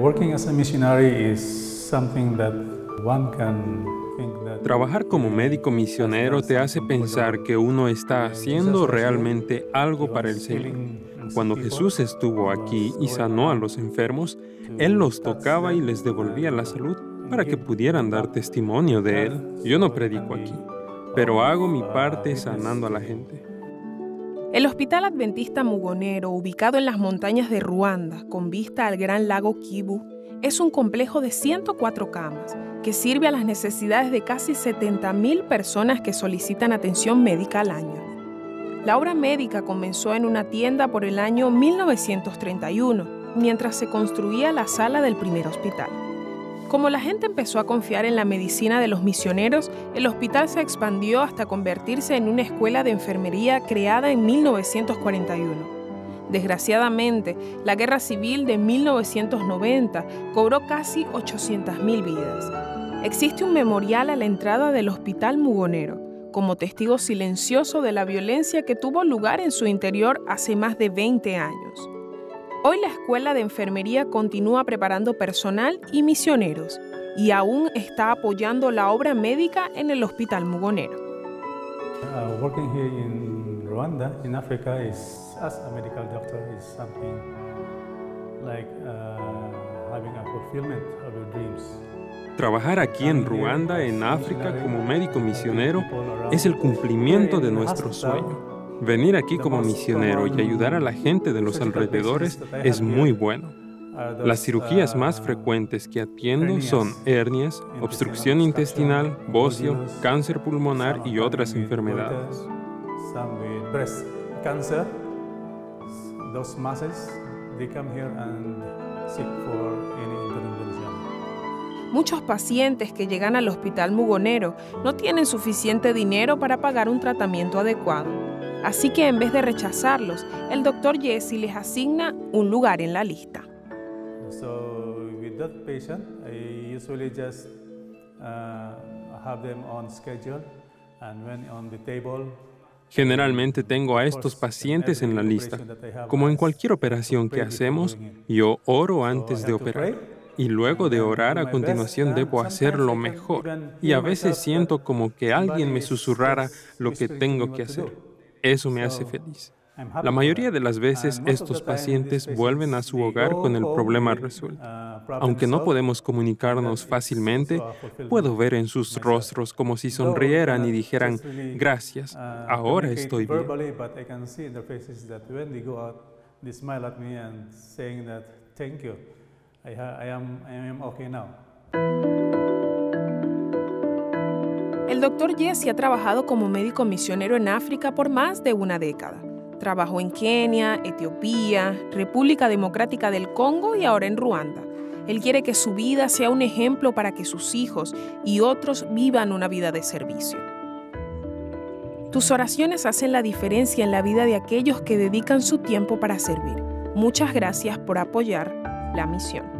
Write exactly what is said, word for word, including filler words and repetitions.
working as a missionary is something that one can think that Trabajar como médico misionero te hace pensar que uno está haciendo realmente algo para el Señor. Cuando Jesús estuvo aquí y sanó a los enfermos, Él los tocaba y les devolvía la salud para que pudieran dar testimonio de Él. Yo no predico aquí, pero hago mi parte sanando a la gente. El Hospital Adventista Mugonero, ubicado en las montañas de Ruanda, con vista al gran lago Kivu, es un complejo de ciento cuatro camas que sirve a las necesidades de casi setenta mil personas que solicitan atención médica al año. La obra médica comenzó en una tienda por el año mil novecientos treinta y uno, mientras se construía la sala del primer hospital. Como la gente empezó a confiar en la medicina de los misioneros, el hospital se expandió hasta convertirse en una escuela de enfermería creada en mil novecientos cuarenta y uno. Desgraciadamente, la guerra civil de mil novecientos noventa cobró casi ochocientas mil vidas. Existe un memorial a la entrada del Hospital Mugonero, como testigo silencioso de la violencia que tuvo lugar en su interior hace más de veinte años. Hoy la Escuela de Enfermería continúa preparando personal y misioneros, y aún está apoyando la obra médica en el Hospital Mugonero. uh, working here in Rwanda, in Africa, is as a medical doctor is something like uh, having a fulfillment of your dreams. Trabajar aquí en Ruanda, en África, como médico misionero, es el cumplimiento de nuestro sueño. Venir aquí como misionero y ayudar a la gente de los alrededores es muy bueno. Las cirugías más frecuentes que atiendo son hernias, obstrucción intestinal, bocio, cáncer pulmonar y otras enfermedades. Muchos pacientes que llegan al Hospital Mugonero no tienen suficiente dinero para pagar un tratamiento adecuado. Así que en vez de rechazarlos, el doctor Jesse les asigna un lugar en la lista. So with that patient, I usually just uh, have them on schedule, and when on the table. Generalmente tengo a estos pacientes en la lista. Como en cualquier operación que hacemos, yo oro antes de operar. Y luego de orar, a continuación debo hacer lo mejor. Y a veces siento como que alguien me susurrara lo que tengo que hacer. Eso me hace feliz. La mayoría de las veces estos pacientes vuelven a su hogar con el problema resuelto. Aunque no podemos comunicarnos fácilmente, puedo ver en sus rostros como si sonrieran y dijeran, gracias, ahora estoy bien. El doctor Jesse ha trabajado como médico misionero en África por más de una década. Trabajó en Kenia, Etiopía, República Democrática del Congo y ahora en Ruanda. Él quiere que su vida sea un ejemplo para que sus hijos y otros vivan una vida de servicio. Tus oraciones hacen la diferencia en la vida de aquellos que dedican su tiempo para servir. Muchas gracias por apoyar la misión.